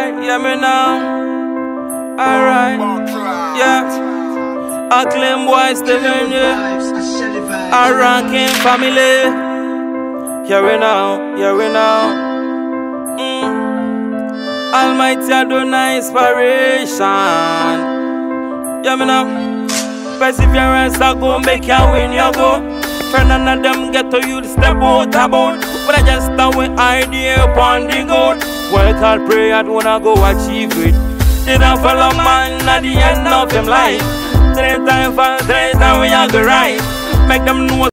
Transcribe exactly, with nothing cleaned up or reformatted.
Alright, yeah me now. Alright, yeah. A clean boy still in you. A ranking family. Yeah we now, yeah we now. Mm. Almighty Adonai inspiration. Yeah me now. Perseverance I go make you win you go. For none of them get to you step out about. But I just start with idea upon the goat. Work hard, pray hard, wanna go achieve it. They don't follow man at the end of them life. Three times fall, three times we are go right. Make them know